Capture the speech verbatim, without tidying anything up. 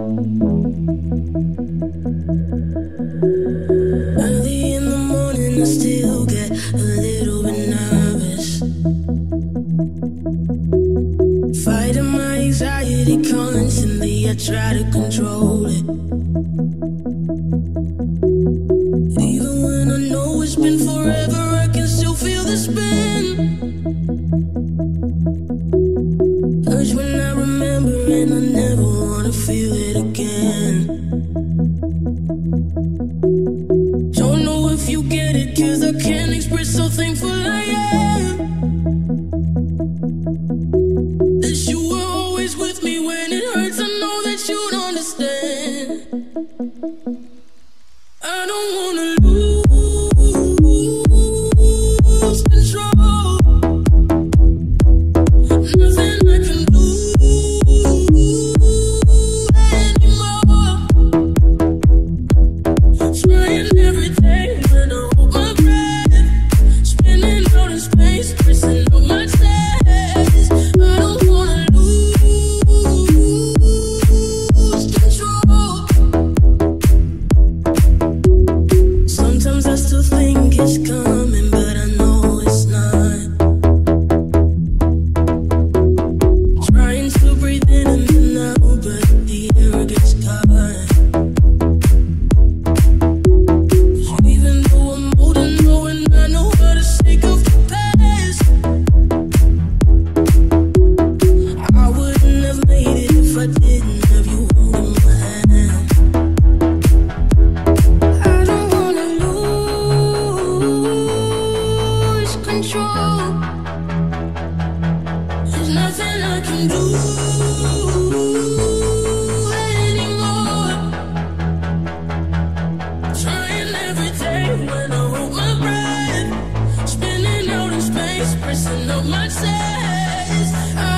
Early in the morning, I still get a little bit nervous. Fighting my anxiety constantly, I try to control it. Even when I know it's been forever, I can still feel the spin. Urge when I remember, and I never wanna feel it again. Don't know if you get it, cause I can't express how thankful I am that you were always with me when it hurts. I know that you'd understand. I don't wanna lose control. Nothing I can do anymore. Trying every day when I hold my breath, spinning out in space, pressing on my chest. I don't wanna lose control. Sometimes I still think it's coming, but I know it's not. Trying to breathe in and then out, but the air gets caught. Even though I'm older, knowing I know how to shake off the past, I wouldn't have made it if I didn't have you holding my hand. I don't wanna lose control. There's nothing I can do anymore. Trying every day when I hold my breath, spinning out in space, pressing on my chest. I